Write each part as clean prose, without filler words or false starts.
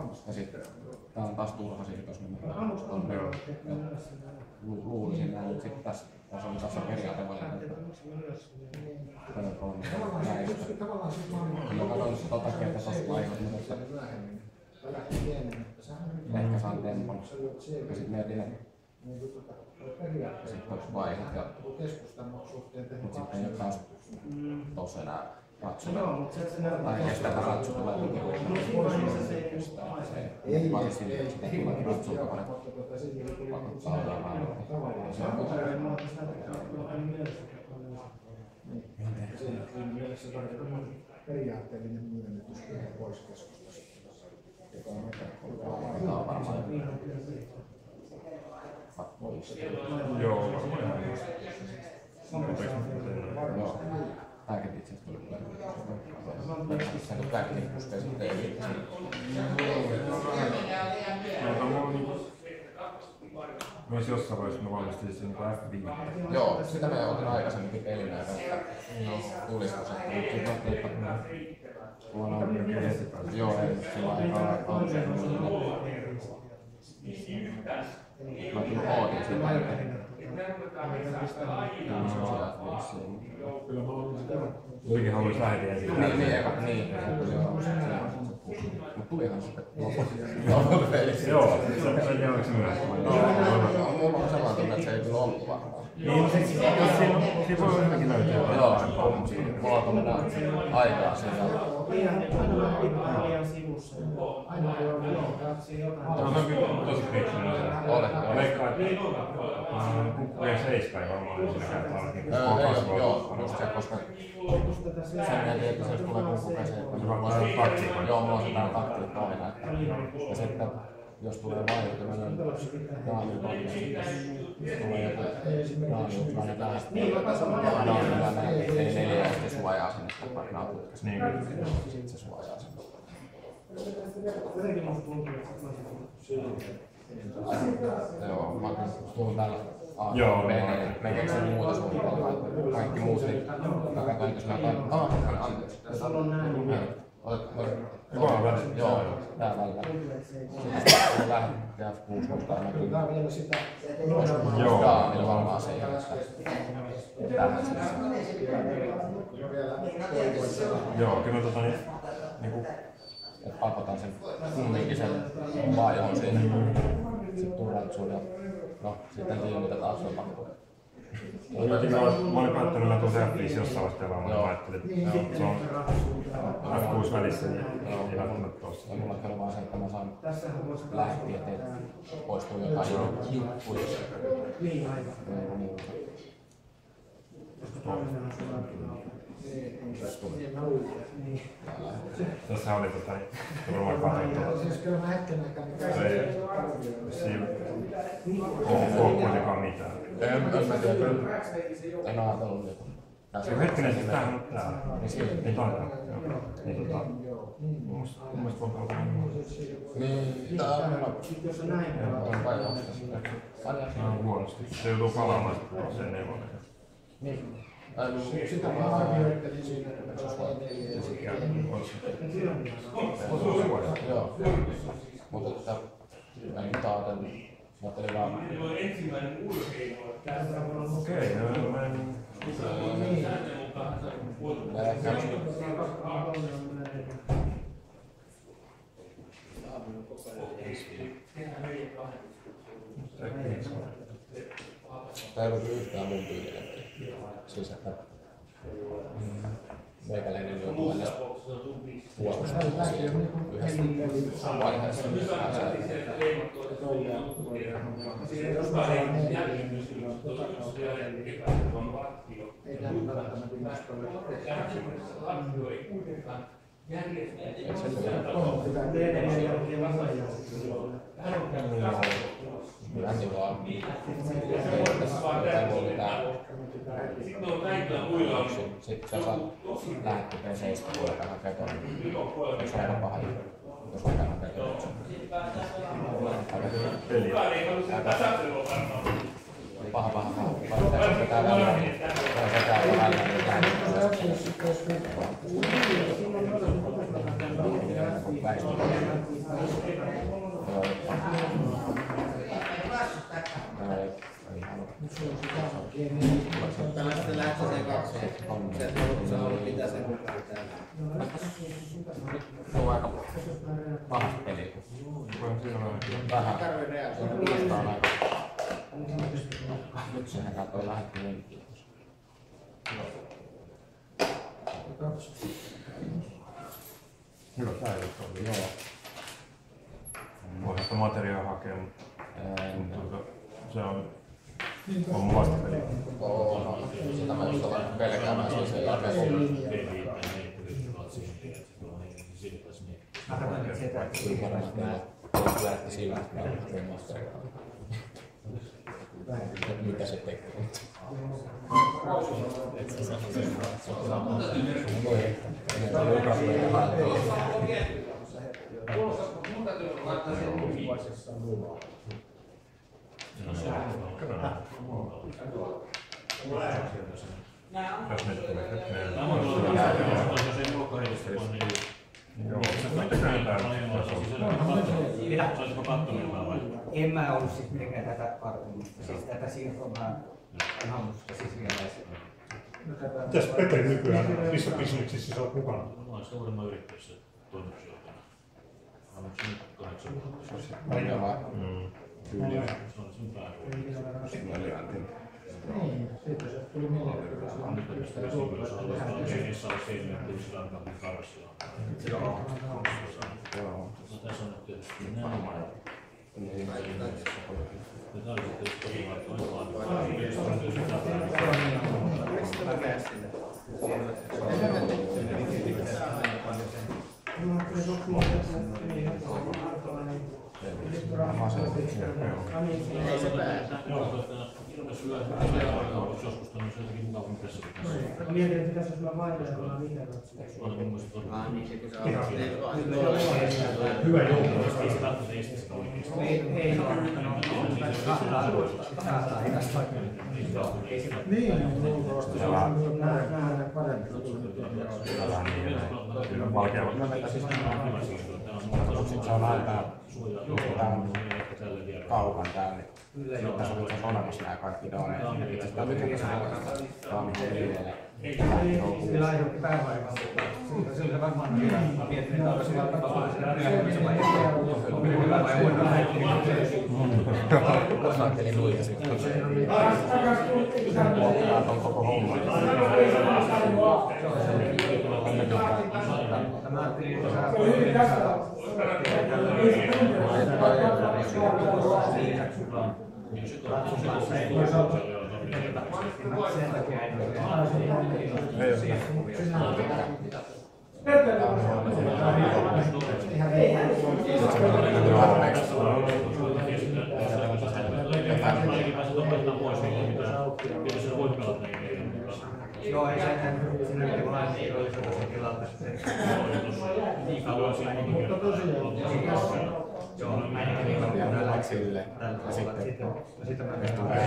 Ja sitten tää on taas turhasiirtosnumero. Luulisin näin, mutta sitten tässä on tässä periaatevalinta. Mä katsoin tota kertaa tosta laihot, mutta ehkä saan tempon. Ja sit mietin, että sitten olisi vaihot ja sitten ei ole taas tossa enää ratsu. Tai kestää, että ratsu tulee tukiruuhun. Ei vaan sille, että sitten tulee ratsu, joka pakottaa olemaan. Siinä mielessä tarvitaan periaatteellinen myönnytys pois keskustasta, joka on varmaan. Joo, varmaan. Joo. Tääkin itse asiassa tuli kyllä. Sen kun tääkin puskee sitten ei liittä. Myös jossain vaiheessa me valmistin sen F5. Joo, sitä me otin aikaisemminkin pelinä, että tulisiko se. Joo, ei sillä aikaa kauseen. Mä kyllä ootin sitä. Kuitenkin haluaisi lähetin ensin. Niin. Mut tulihan sitten loppupeleissä. Joo, se ei ole myös. Mulla on sellainen tunne, että se ei kyllä ollut varmaan. Niin, se voi jotenkin löytää. Joo, mulla on tuommoinen aikaa siinä. Se on kyllä tosi fiksuna. Veikkaan, että V7 ei varmaan ensin käyttää. Joo, just se, koska sen mietin, että se tulee kukkukeseen. Joo, mulla on se täällä taktiikka aina. Ja sitten jos tulee vaihtoehtoinen raamikonne, jos tulee joku raamikonne tästä, ei neljä ja sitten suojaa sinne, vaikka nämä putkassa. Sitten se suojaa sinne. Joo, mä tuun täällä me keksin muuta suunnitelmaa. Kaikki muut, niin mä katsoin, jos mä otan... Anteeksi. Joo, tää välillä. Sitten lähti F6, mutta mä kyllä vielä sitä... Joo, millä varmaan se jäljestä. Tähän siis. Joo, kyllä niinku... Että pakotaan sen kumminkin sen vaajoon siinä. Sitten turratsuun ja... No, sitten tiimitä taas on pakko. Mä olin päättänyt, että tuossa F5 jossain vaiheessa pelaamaan. Mä ajattelin, että se on F6 välissä, niin ei välttämättä tossa. Mulla on vaan se, että mä saan lähteä, ettei poistuu jotain juttuja. Niin, aivan. Tässä oli varmaan katsottu. Siis kyllä mä hetken aikaa Ei ole kuitenkaan mitään. En mä tiedä, en ajatellut niitä. Hetkinen, siis tämähän on täällä. Niin taitaa. Niin mun mielestä on kauan. Niin, tää on vaihdosta. Tämä on huonosti. Se joutuu palaamaan sen nelonen. Niin. Sitä mä arvioittelin siinä, että se on joo. Mutta mä en taata, mä ajattelin vaan... Okei, mä en... Tää ei ollut yhtään mun tyylinen. Siis että meikäläinen joutuu aina puolustamaan siinä yhdessä vaiheessa. Länsi vaan sitten sä saat lähetty PC:stä puolella hakemaan. Se on aina paha juttu, jos pitää hakemaan. Paha. Pitää välillä. Tällaista lähtöiseen kakseen. Se on ollut mitä se Se on aika pahasta peliä. Vähän. Tämä on aika. Nyt sehän katsoi lähetti lenkkiä. Hyvä päivä oli. Joo. Voisi sitä materiaa hakea, mutta se on mun vastapeli. Sitä mä just olen pelkäämään sen jälkeen. Pyörätti sillä, että mitä se tekee. Jos nyt tulee hetkinen. Joo, mitäkään täällä? En mä ollut sit mitenkään tätä kartumista, siis tätä siirtomaa hammusta siis vielä. Mitäs Petri nykyään, missä bisneksissä sä oot mukana? Mä oon suuremman yrittäjässä toimitusjohtajana. Mä oon nyt 8 vuotta. Kyllä. Se on sun päärooli. Niin, sitten se tuli mieleen. Niissä on seinättyvissä rankakin karssilla. No tässä on nyt tietysti näin. Ja tää on sitten kotimaattoinen ei se pääse. Joskus tämmöisen jotenkin mukavammin tässä. Mietin, että pitäisi olla vaihdellaan itse. Niin se kun se on. Hyvä joukko. Ei se välttämättä estä sitä oikeesti. Ei ole. Niin, luultavasti se on nähdä paremmin. Valkealla. Se on aina kaupan täällä. Tässä on olemassa nämä kaikki doneet. Itse asiassa tämä on Sillä aiheutti päävaivaa, mutta sillä se varmaan on hyvä. Mä mietin, että olisi hyvä tapahtua sillä reagoimisen vaiheessa. Onko hyvä vai huono lähetti? Ajattelin nuija sitten. On koko homma. Mä ajattelin, että sä sen takia ei joo, ei sen yritin kun aina oli sellaisen tilalta sitten niin kauan Mutta tosiaan, joo, ainakin niin kauan kun Läks sille. ja sitten mä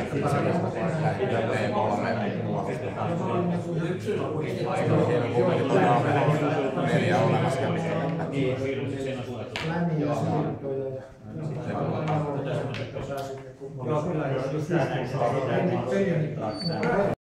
Neljä olemassa. lämmin ja siirtoja. joo, kyllä jos just näin.